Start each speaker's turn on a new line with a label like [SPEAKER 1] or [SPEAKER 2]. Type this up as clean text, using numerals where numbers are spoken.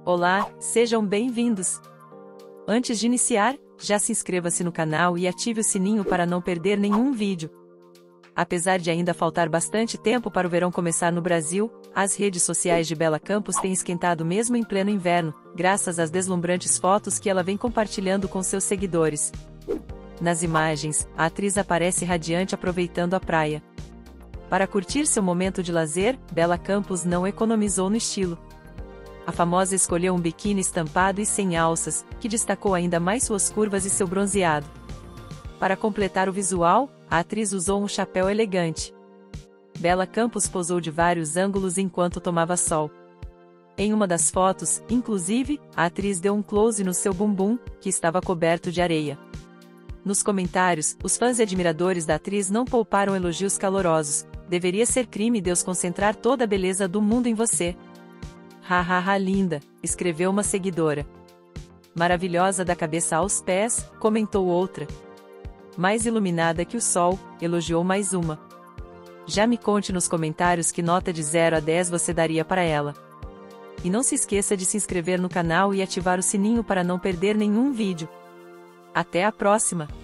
[SPEAKER 1] Olá, sejam bem-vindos! Antes de iniciar, já se inscreva-se no canal e ative o sininho para não perder nenhum vídeo. Apesar de ainda faltar bastante tempo para o verão começar no Brasil, as redes sociais de Bela Campos têm esquentado mesmo em pleno inverno, graças às deslumbrantes fotos que ela vem compartilhando com seus seguidores. Nas imagens, a atriz aparece radiante aproveitando a praia. Para curtir seu momento de lazer, Bela Campos não economizou no estilo. A famosa escolheu um biquíni estampado e sem alças, que destacou ainda mais suas curvas e seu bronzeado. Para completar o visual, a atriz usou um chapéu elegante. Bela Campos posou de vários ângulos enquanto tomava sol. Em uma das fotos, inclusive, a atriz deu um close no seu bumbum, que estava coberto de areia. Nos comentários, os fãs e admiradores da atriz não pouparam elogios calorosos. Deveria ser crime Deus concentrar toda a beleza do mundo em você. Hahaha linda, escreveu uma seguidora. Maravilhosa da cabeça aos pés, comentou outra. Mais iluminada que o sol, elogiou mais uma. Já me conte nos comentários que nota de 0 a 10 você daria para ela. E não se esqueça de se inscrever no canal e ativar o sininho para não perder nenhum vídeo. Até a próxima!